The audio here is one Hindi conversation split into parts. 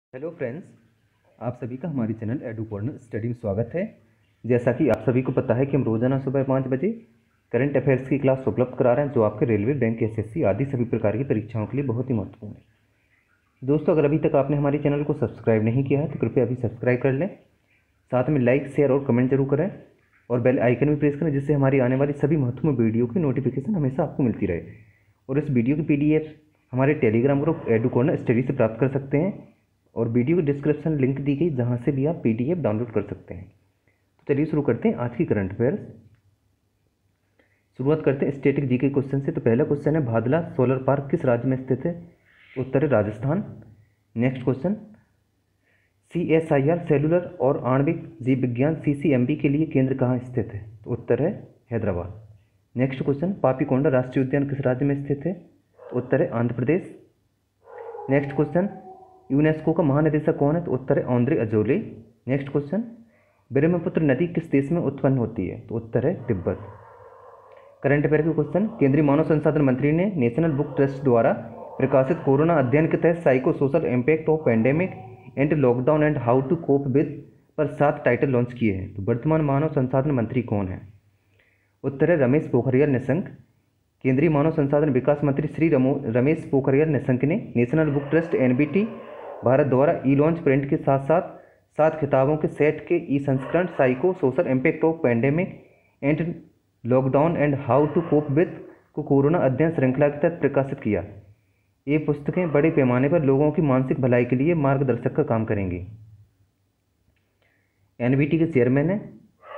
हेलो फ्रेंड्स, आप सभी का हमारे चैनल एडू कॉर्नर स्टडी में स्वागत है। जैसा कि आप सभी को पता है कि हम रोजाना सुबह 5 बजे करंट अफेयर्स की क्लास उपलब्ध करा रहे हैं, जो आपके रेलवे, बैंक, एसएससी आदि सभी प्रकार की परीक्षाओं के लिए बहुत ही महत्वपूर्ण है। दोस्तों, अगर अभी तक आपने हमारे चैनल को सब्सक्राइब नहीं किया है तो कृपया अभी सब्सक्राइब कर लें। साथ में लाइक, शेयर और कमेंट जरूर करें और बेल आइकन भी प्रेस करें, जिससे हमारी आने वाली सभी महत्वपूर्ण वीडियो की नोटिफिकेशन हमेशा आपको मिलती रहे। और इस वीडियो की पीडीएफ हमारे Telegram group edu corner study से प्राप्त कर सकते हैं और वीडियो की डिस्क्रिप्शन लिंक दी गई, जहां से भी आप पीडीएफ डाउनलोड कर सकते हैं। तो चलिए शुरू करते हैं आज की करंट अफेयर्स। शुरुआत करते हैं स्टैटिक जीके क्वेश्चन से। तो पहला क्वेश्चन है, भादला सोलर पार्क किस राज्य में स्थित है? उत्तर है Rajasthan. Next question, CSIR cellular और आणविक जीव विज्ञान सीसीएमबी के लिए केंद्र कहाँ स्थित है? तो उत्तर है हैदराबाद। नेक्स्ट क्वेश्चन, पापीकोंडा राष्ट्रीय उद्यान किस राज्य में स्थित है? तो उत्तर है Andhra Pradesh. Next question, UNESCO का महानिदेशक कौन है? तो उत्तर है Audrey Azoulay. Next question, Brahmaputra नदी किस देश में उत्पन्न होती है? तो उत्तर है तिब्बत। करंट अफेयर के क्वेश्चन, केंद्रीय मानव संसाधन मंत्री ने नेशनल बुक ट्रस्ट द्वारा प्रकाशित कोरोना अध्ययन के तहत psycho social impact of pandemic and lockdown and how to cope with पर 7 टाइटल लॉन्च किए हैं। तो वर्तमान मानव संसाधन मंत्री कौन है? उत्तर है रमेश पोखरियाल निशंक। केंद्रीय मानव संसाधन विकास मंत्री श्री रमेश पोखरियाल निशंक ने national book trust NBT Bharat द्वारा ई लॉन्च प्रिंट के साथ साथ 7 किताबों के सेट के ई संस्करण psycho social impact of pandemic and lockdown and how to cope with को कोरोना अध्ययन श्रृंखला के तहत प्रकाशित किया। ये पुस्तकें बड़े पैमाने पर लोगों की मानसिक भलाई के लिए मार्गदर्शक का काम करेंगी। एनबीटी के चेयरमैन है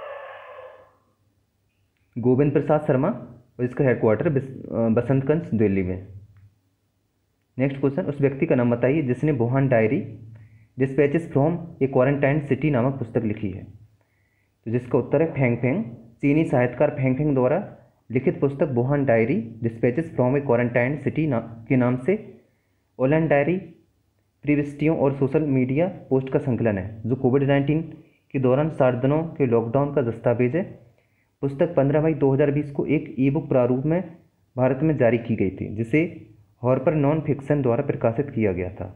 गोविंद प्रसाद शर्मा और इसका हेडक्वार्टर बसंतगंज दिल्ली में। नेक्स्ट क्वेश्चन, उस व्यक्ति का नाम बताइए जिसने Wuhan diary dispatches from a quarantine city नामक पुस्तक लिखी है। तो जिसका उत्तर है फेंग फेंग। चीनी साहित्यकार फेंग फेंग द्वारा लिखित पुस्तक Wuhan diary dispatches from a quarantine city के नाम से ऑनलाइन डायरी प्रविष्टियों और सोशल मीडिया पोस्ट का संकलन है, जो कोविड-19 के दौरान 60 दिनों के लॉकडाउन का दस्तावेज है। पुस्तक 15 मई 2020 को एक ई बुक प्रारूप में भारत में जारी की गई थी, जिसे हॉर्पर नॉन फिक्शन द्वारा प्रकाशित किया गया था।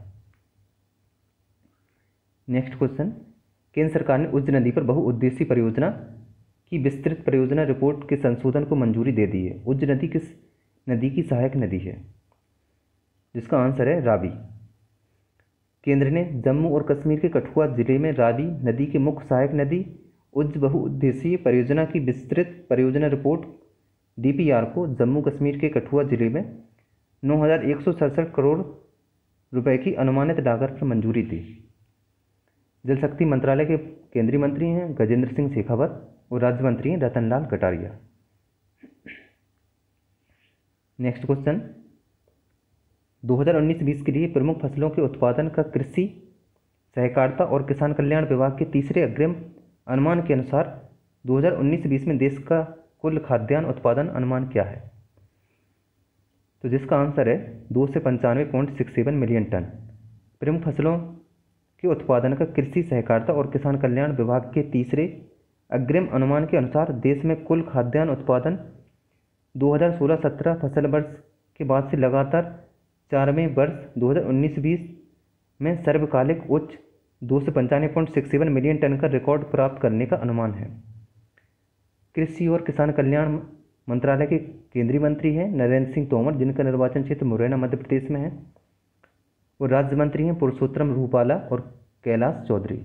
नेक्स्ट क्वेश्चन, केंद्र सरकार ने उज्ज नदी पर बहुउद्देशीय परियोजना की विस्तृत परियोजना रिपोर्ट के संशोधन को मंजूरी दे दी है। उज्ज नदी किस नदी की सहायक नदी है? जिसका आंसर है रावी। केंद्र ने जम्मू और कश्मीर के कठुआ जिले में रावी नदी की मुख्य सहायक नदी उज्ज बहुउद्देशीय परियोजना की विस्तृत परियोजना रिपोर्ट डीपीआर को जम्मू कश्मीर के कठुआ जिले में 9,167 करोड़ रुपए की अनुमानित लागत पर मंजूरी दी। जल शक्ति मंत्रालय के केंद्रीय मंत्री हैं गजेंद्र सिंह शेखावत और राज्य मंत्री हैं रतनलाल कटारिया। नेक्स्ट क्वेश्चन, 2019-20 के लिए प्रमुख फसलों के उत्पादन का कृषि सहकारिता और किसान कल्याण विभाग के तीसरे अग्रिम अनुमान के अनुसार 2019-20 में देश का कुल खाद्यान्न उत्पादन अनुमान क्या है? तो जिसका आंसर है 2 से 95.67 मिलियन टन। प्रमुख फसलों के उत्पादन का कृषि सहकारिता और किसान कल्याण विभाग के तीसरे अग्रिम अनुमान के अनुसार देश में कुल खाद्यान्न उत्पादन 2016-17 फसल वर्ष के बाद से लगातार 4वें वर्ष 2019-20 में सर्वकालिक उच्च 2 से 95.67 मिलियन टन का रिकॉर्ड प्राप्त करने का अनुमान है। कृषि और किसान कल्याण मंत्रालय के केंद्रीय मंत्री हैं नरेंद्र सिंह तोमर, जिनका निर्वाचन क्षेत्र मुरैना मध्य प्रदेश में है, और राज्य मंत्री हैं पुरुषोत्तम रूपाला और Kailash Choudhary.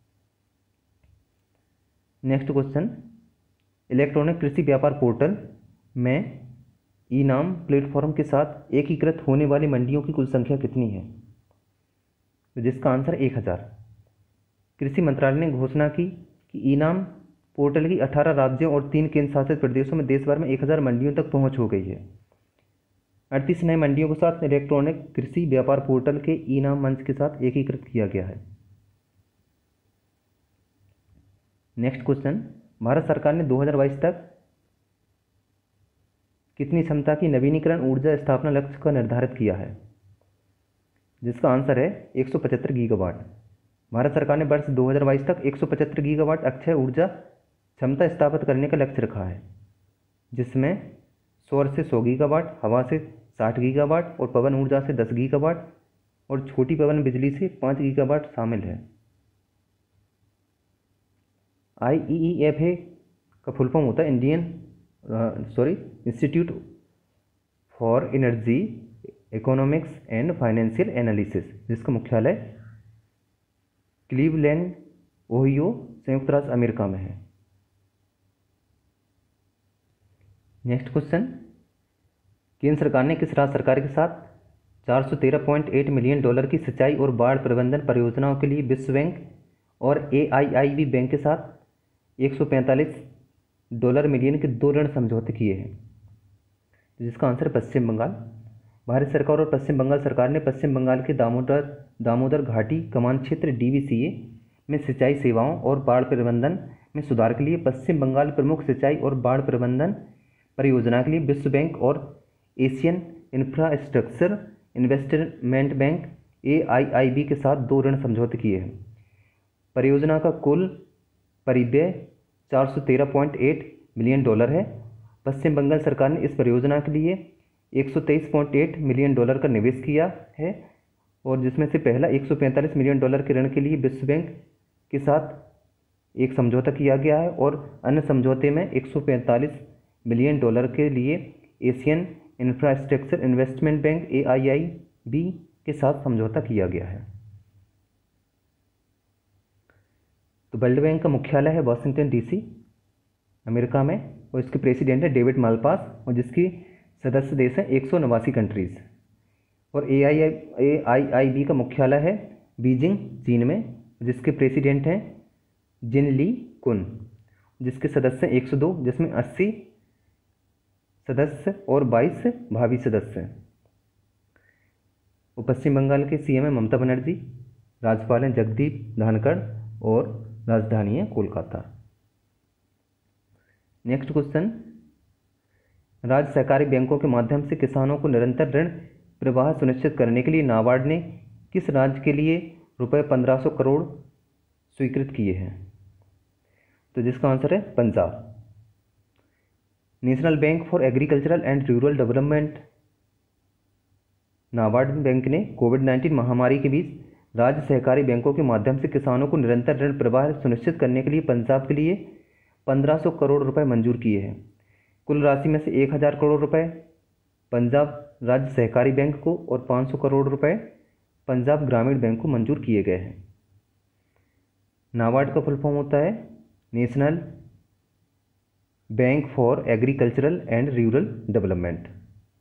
Next question, electronic कृषि व्यापार पोर्टल में ई नाम प्लेटफॉर्म के साथ एकीकृत होने वाली मंडियों की कुल संख्या कितनी है? तो जिसका आंसर 1000। कृषि मंत्रालय ने घोषणा की कि ई नाम पोर्टल की 18 राज्यों और 3 केंद्र शासित प्रदेशों में देश भर में 1000 मंडियों तक पहुंच हो गई है। 38 नए मंडियों के साथ इलेक्ट्रॉनिक कृषि व्यापार पोर्टल के ई नाम मंच के साथ एकीकृत किया गया है। नेक्स्ट क्वेश्चन, भारत सरकार ने 2022 तक कितनी क्षमता की नवीनीकरण ऊर्जा स्थापना लक्ष्य का निर्धारित किया है? जिसका आंसर है 175 गीगावाट। भारत सरकार ने वर्ष 2022 तक 175 गीगावाट अक्षय ऊर्जा क्षमता स्थापित करने का लक्ष्य रखा है, जिसमें सौर से 100 गीगावाट, हवा से 60 गीगावाट और पवन ऊर्जा से 10 गीगावाट और छोटी पवन बिजली से 5 गीगावाट शामिल है। IEEFA का फुल फॉर्म होता है institute for energy economics and financial analysis, जिसका मुख्यालय क्लीवलैंड ओहियो संयुक्त राज्य अमेरिका में है। नेक्स्ट क्वेश्चन, केंद्र सरकार ने किस राज्य सरकार के साथ $413.8 मिलियन की सिंचाई और बाढ़ प्रबंधन परियोजनाओं के लिए विश्व बैंक और AIIB बैंक के साथ $145 मिलियन के 2 ऋण समझौते किए हैं? जिसका आंसर पश्चिम बंगाल। भारत सरकार और पश्चिम बंगाल सरकार ने पश्चिम बंगाल के दामोदर घाटी कमान क्षेत्र DVCA में सिंचाई सेवाओं और बाढ़ प्रबंधन में सुधार के लिए पश्चिम बंगाल प्रमुख सिंचाई और बाढ़ प्रबंधन परियोजना के लिए विश्व बैंक और Asian infrastructure investment bank AIIB के साथ 2 ऋण समझौते किए हैं। परियोजना का कुल परिव्यय $413.8 मिलियन है। पश्चिम बंगाल सरकार ने इस परियोजना के लिए $123.8 मिलियन का निवेश किया है, और जिसमें से पहला $145 मिलियन के ऋण के लिए विश्व बैंक के साथ एक समझौता किया गया है, और अन्य समझौते में $145 मिलियन के लिए Asian infrastructure investment bank AIIB के साथ समझौता किया गया है। तो वर्ल्ड बैंक का मुख्यालय है वाशिंगटन DC अमेरिका में, और इसके प्रेसिडेंट है डेविड मालपास, और जिसकी सदस्य देश हैं 189 कंट्रीज़। और AIIB का मुख्यालय है बीजिंग चीन में, जिसके प्रेसिडेंट हैं जिन ली कुन, जिसके सदस्य हैं 102, जिसमें 80 सदस्य और 22 भावी सदस्य हैं। और पश्चिम बंगाल के CM है ममता बनर्जी, राज्यपाल हैं जगदीप धनखड़, और राजधानी है कोलकाता। नेक्स्ट क्वेश्चन, राज्य सहकारी बैंकों के माध्यम से किसानों को निरंतर ऋण प्रवाह सुनिश्चित करने के लिए नाबार्ड ने किस राज्य के लिए ₹1500 करोड़ स्वीकृत किए हैं? तो जिसका आंसर है Punjab. National bank for agricultural and rural development NABARD bank ने कोविड-19 महामारी के बीच राज्य सहकारी बैंकों के माध्यम से किसानों को निरंतर ऋण प्रवाह सुनिश्चित करने के लिए पंजाब के लिए 1500 करोड़ रुपए मंजूर किए हैं। कुल राशि में से 1000 करोड़ रुपए पंजाब राज्य सहकारी बैंक को और 500 करोड़ रुपए पंजाब ग्रामीण बैंक को मंजूर किए गए हैं। नाबार्ड का फुल फॉर्म होता है national bank for agricultural and rural development.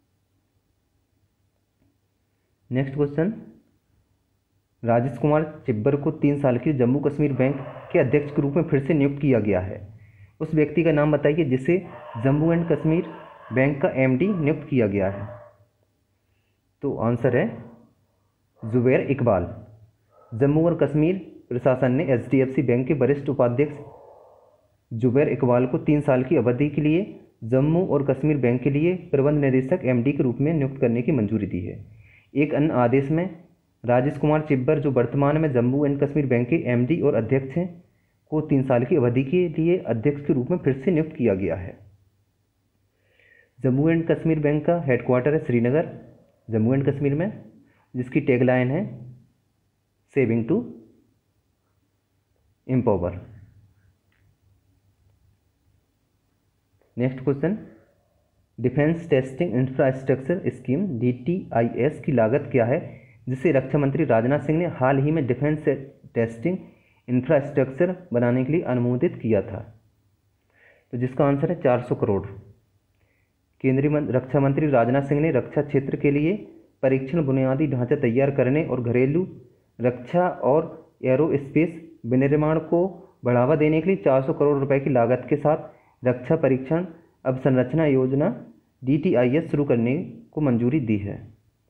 Next question, Rajesh Kumar Chibber को 3 साल के जम्मू कश्मीर बैंक के अध्यक्ष के रूप में फिर से नियुक्त किया गया है। उस व्यक्ति का नाम बताइए जिसे जम्मू एंड कश्मीर बैंक का MD नियुक्त किया गया है। तो आंसर है जुबैर इकबाल। जम्मू और कश्मीर प्रशासन ने HDFC बैंक के वरिष्ठ उपाध्यक्ष जुबैर इकबाल को 3 साल की अवधि के लिए जम्मू और कश्मीर बैंक के लिए प्रबंध निदेशक MD के रूप में नियुक्त करने की मंजूरी दी है। एक अन्य आदेश में राजेश कुमार चिब्बर, जो वर्तमान में जम्मू एंड कश्मीर बैंक के MD और अध्यक्ष हैं, को 3 साल की अवधि के लिए अध्यक्ष के रूप में फिर से नियुक्त किया गया है। जम्मू एंड कश्मीर बैंक का हेडक्वार्टर है श्रीनगर, जम्मू एंड कश्मीर में, जिसकी टैगलाइन है serving to empower. Next question, defence testing infrastructure scheme DTIS की लागत क्या है जिसे रक्षा मंत्री राजनाथ सिंह ने हाल ही में डिफेंस टेस्टिंग इंफ्रास्ट्रक्चर बनाने के लिए अनुमोदित किया था? तो जिसका आंसर है 400 करोड़। केंद्रीय रक्षा मंत्री राजनाथ सिंह ने रक्षा क्षेत्र के लिए परीक्षण बुनियादी ढांचा तैयार करने और घरेलू रक्षा और एरोस्पेस विनिर्माण को बढ़ावा देने के लिए 400 करोड़ रुपए की लागत के साथ रक्षा परीक्षण अवसंरचना योजना DTIS शुरू करने को मंजूरी दी है।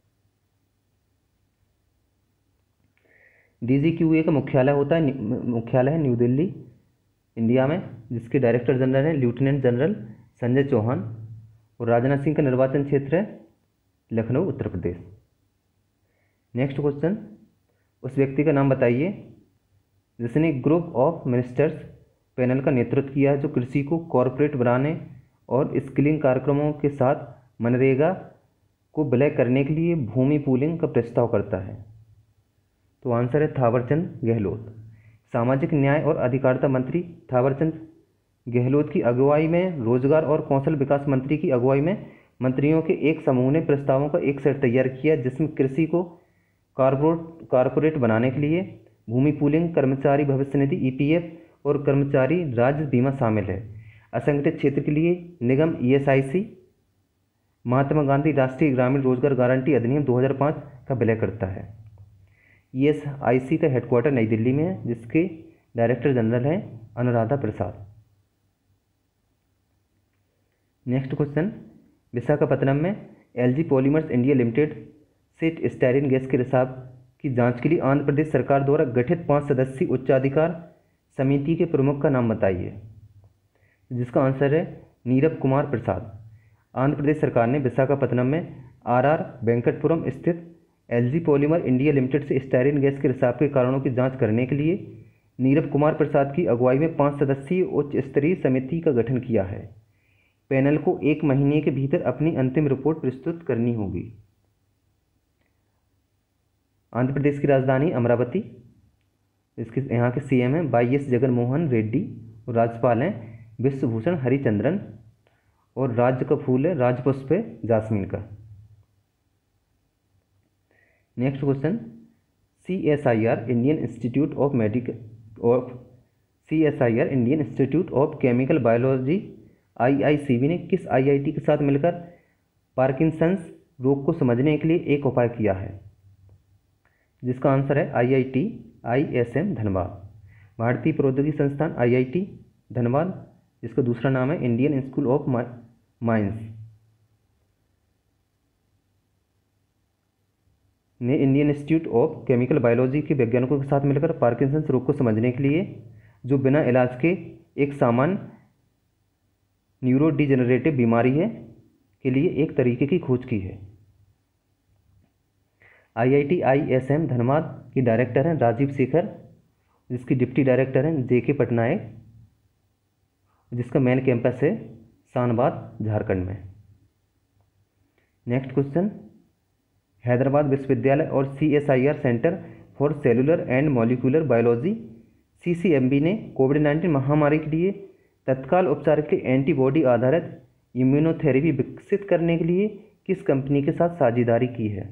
DGQA का मुख्यालय है न्यू दिल्ली इंडिया में, जिसके डायरेक्टर जनरल हैं लेफ्टिनेंट जनरल संजय चौहान, और राजनाथ सिंह का निर्वाचन क्षेत्र है लखनऊ उत्तर प्रदेश। नेक्स्ट क्वेश्चन, उस व्यक्ति का नाम बताइए जिसने ग्रुप ऑफ मिनिस्टर्स पैनल का नेतृत्व किया है जो कृषि को कॉरपोरेट बनाने और स्किलिंग कार्यक्रमों के साथ मनरेगा को विलय करने के लिए भूमि पूलिंग का प्रस्ताव करता है। तो आंसर है थावरचंद गहलोत। सामाजिक न्याय और अधिकारिता मंत्री थावरचंद गहलोत की अगुवाई में, रोजगार और कौशल विकास मंत्री की अगुवाई में मंत्रियों के एक समूह ने प्रस्तावों का एक सेट तैयार किया, जिसमें कृषि को कारपोरेट बनाने के लिए भूमि पूलिंग, कर्मचारी भविष्य निधि ईपीएफ और कर्मचारी राज्य बीमा शामिल है। असंगठित क्षेत्र के लिए निगम ईएसआईसी महात्मा गांधी राष्ट्रीय ग्रामीण रोजगार गारंटी अधिनियम 2005 का विलय करता है। ईएसआईसी का हेडक्वार्टर नई दिल्ली में है, जिसके डायरेक्टर जनरल हैं अनुराधा प्रसाद। नेक्स्ट क्वेश्चन, विशाखापत्तनम में एलजी पॉलीमर्स इंडिया लिमिटेड से स्टायरीन गैस के रिसाव की जांच के लिए आंध्र प्रदेश सरकार द्वारा गठित 5 सदस्यीय उच्चाधिकार समिति के प्रमुख का नाम बताइए, जिसका आंसर है नीरब कुमार प्रसाद। आंध्र प्रदेश सरकार ने विशाखापत्तनम में आरआर वेंकटपुरम स्थित एलजी पॉलीमर इंडिया लिमिटेड से स्टायरीन गैस के रिसाव के कारणों की जांच करने के लिए नीरब कुमार प्रसाद की अगुवाई में 5 सदस्यीय उच्च स्तरीय समिति का गठन किया है। पैनल को 1 महीने के भीतर अपनी अंतिम रिपोर्ट प्रस्तुत करनी होगी। आंध्र प्रदेश की राजधानी अमरावती, इसके यहाँ के सीएम हैं वाईएस जगन मोहन रेड्डी और राज्यपाल हैं विश्वभूषण हरिचंद्रन, और राज्य का फूल है राजपुष्प है जासमीन का। Next question, CSIR Indian institute of chemical biology IICB ने किस आईआईटी के साथ मिलकर पार्किंसंस रोग को समझने के लिए एक उपाय किया है, जिसका आंसर है आईआईटी आईएसएम धनबाद। भारतीय प्रौद्योगिकी संस्थान आईआईटी धनबाद, जिसका दूसरा नाम है इंडियन स्कूल ऑफ माइंस, ने Indian institute of chemical biology के वैज्ञानिकों के साथ मिलकर पार्किंसंस रोग को समझने के लिए, जो बिना इलाज के एक सामान्य न्यूरोडिजेनरेटिव बीमारी है, के लिए एक तरीके की खोज की है। आईआईटी आईएसएम धनबाद की डायरेक्टर हैं राजीव शेखर, जिसकी डिप्टी डायरेक्टर हैं जेके पटनायक, जिसका मेन कैंपस है शानबाद झारखंड में। नेक्स्ट क्वेश्चन, हैदराबाद विश्वविद्यालय और CSIR centre for cellular and molecular biology CCMB ने कोविड-19 महामारी के लिए तत्काल उपचार के एंटीबॉडी आधारित इम्यूनोथेरेपी विकसित करने के लिए किस कंपनी के साथ साझेदारी की है,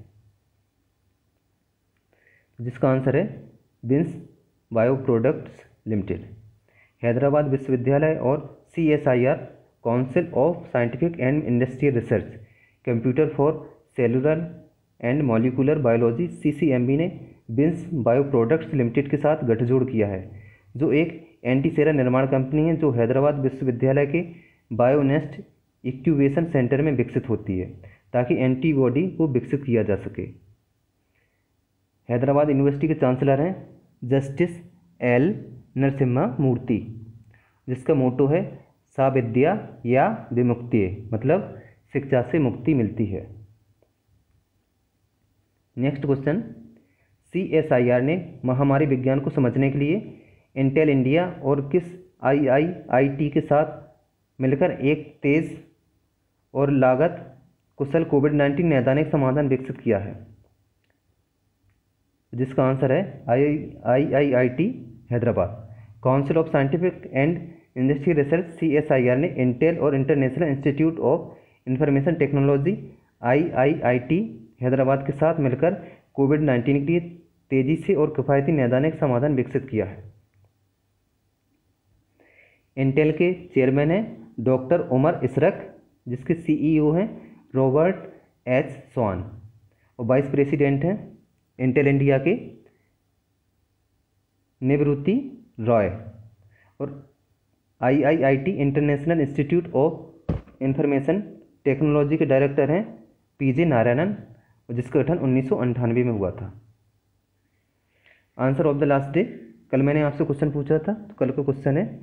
जिसका आंसर है बिन्स बायोप्रोडक्ट्स लिमिटेड। हैदराबाद विश्वविद्यालय और CSIR council of scientific and industrial research computer for cellular and molecular biology CCMB ने बिन्स बायोप्रोडक्ट्स लिमिटेड के साथ गठजोड़ किया है, जो एक एंटीसेरा निर्माण कंपनी है जो हैदराबाद विश्वविद्यालय के बायोनेस्ट इंक्यूबेशन सेंटर में विकसित होती है, ताकि एंटीबॉडी को विकसित किया जा सके। हैदराबाद यूनिवर्सिटी के चांसलर हैं जस्टिस एल नरसिम्हा मूर्ति, जिसका मोटो है सा विद्या या विमुक्ति, मतलब शिक्षा से मुक्ति मिलती है। नेक्स्ट क्वेश्चन, सीएसआईआर ने महामारी विज्ञान को समझने के लिए इंटेल इंडिया और किस आईआईआईटी के साथ मिलकर एक तेज और लागत कुशल कोविड-19 नैदानिक समाधान विकसित किया है, जिसका आंसर है IIIT Hyderabad. Council of scientific and industrial research CSIR ने इंटेल और international institute of information technology IIIT Hyderabad के साथ मिलकर कोविड-19 के लिए तेजी से और किफ़ायती नैदानिक समाधान विकसित किया है। इंटेल के चेयरमैन हैं डॉक्टर उमर इशरक, जिसके सीईओ हैं रॉबर्ट एच स्वान, और वाइस प्रेसिडेंट हैं इंटेल इंडिया के निवृत्ति रॉय, और IIIT international institute of information technology के डायरेक्टर हैं पीजे नारायणन, जिसका गठन 1998 में हुआ था। Answer of the last day, कल मैंने आपसे क्वेश्चन पूछा था, तो कल का क्वेश्चन है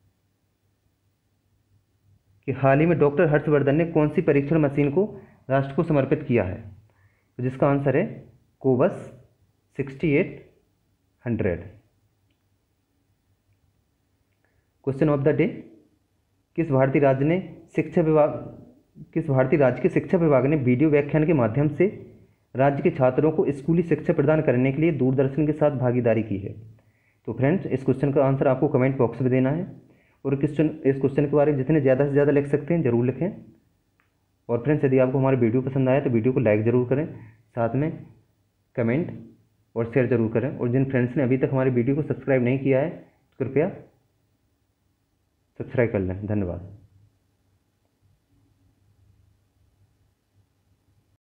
कि हाल ही में डॉक्टर हर्षवर्धन ने कौन सी परीक्षण मशीन को राष्ट्र को समर्पित किया है, तो जिसका आंसर है कोवस 6800। क्वेश्चन ऑफ द डे, किस भारतीय राज्य के शिक्षा विभाग ने वीडियो व्याख्यान के माध्यम से राज्य के छात्रों को स्कूली शिक्षा प्रदान करने के लिए दूरदर्शन के साथ भागीदारी की है? तो फ्रेंड्स, इस क्वेश्चन का आंसर आपको कमेंट बॉक्स में देना है, और इस क्वेश्चन के बारे में जितने ज़्यादा से ज़्यादा लिख सकते हैं ज़रूर लिखें। और फ्रेंड्स, यदि आपको हमारी वीडियो पसंद आया तो वीडियो को लाइक ज़रूर करें, साथ में कमेंट और शेयर ज़रूर करें। और जिन फ्रेंड्स ने अभी तक हमारी वीडियो को सब्सक्राइब नहीं किया है तो कृपया सब्सक्राइब कर लें। धन्यवाद।